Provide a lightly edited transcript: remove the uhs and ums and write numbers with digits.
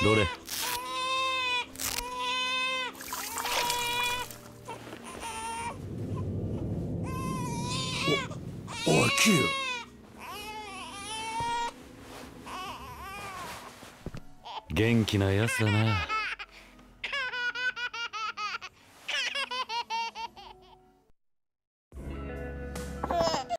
どれ。 おいキリュウ。 元気なやつだな。